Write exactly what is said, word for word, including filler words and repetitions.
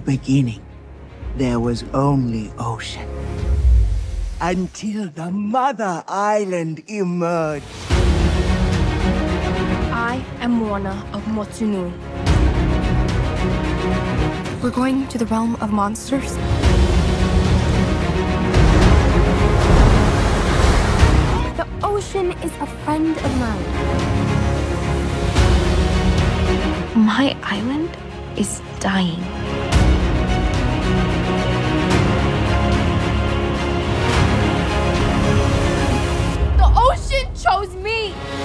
beginning, there was only ocean. Until the mother island emerged. I am Moana of Motunui. We're going to the realm of monsters. The ocean is a friend of mine. My island is dying. The ocean chose me!